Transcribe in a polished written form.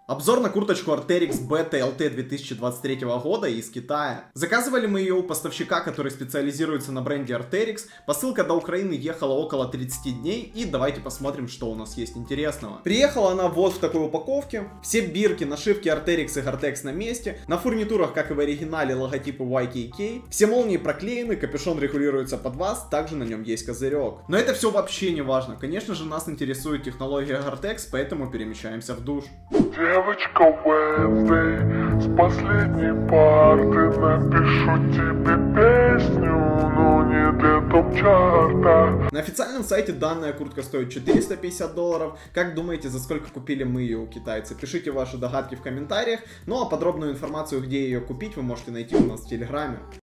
Обзор на курточку Arc'teryx Beta LT 2023 года из Китая. Заказывали мы ее у поставщика, который специализируется на бренде Arc'teryx. Посылка до Украины ехала около 30 дней, и давайте посмотрим, что у нас есть интересного. Приехала она вот в такой упаковке. Все бирки, нашивки Arc'teryx и Gore-Tex на месте. На фурнитурах, как и в оригинале, логотипы YKK. Все молнии проклеены, капюшон регулируется под вас, также на нем есть козырек. Но это все вообще не важно. Конечно же, нас интересует технология Gore-Tex, поэтому перемещаемся в душ. Девочка Wednesday, с последней парты напишу тебе песню, но не для топ-чарта. На официальном сайте данная куртка стоит $450. Как думаете, за сколько купили мы ее у китайца? Пишите ваши догадки в комментариях. Ну а подробную информацию, где ее купить, вы можете найти у нас в Телеграме.